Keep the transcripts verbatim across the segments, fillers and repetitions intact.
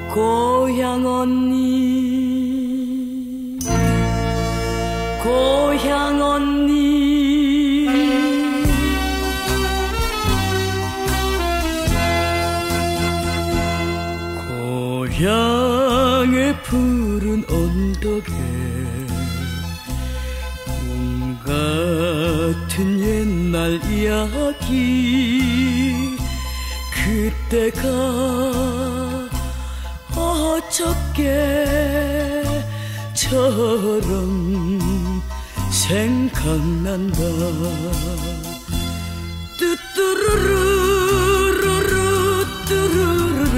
고향 언니, 고향 언니, 고향의 푸른 언덕에 꿈 같은 옛날 이야기, 그때가 어저께처럼 생각난다. 뚜뚜루루루루 뚜루루루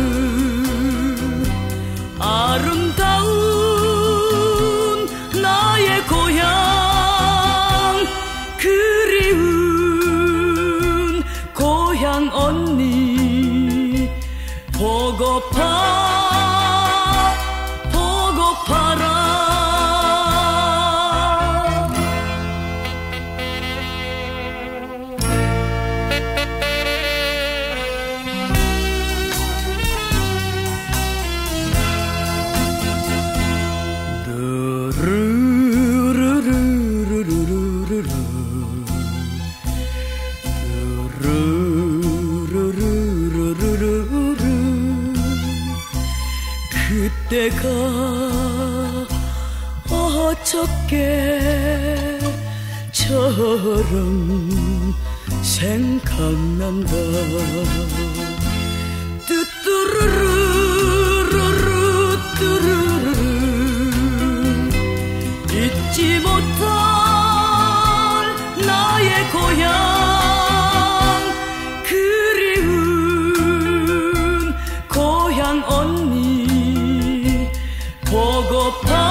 아름다운 나의 고향, 그리운 고향 언니 보고파 그때가 어저께처럼 생각난다. 뚜뚜루루루루 뚜루루루 잊지 못할 나의 고향, 그리운 고향 언니 보고파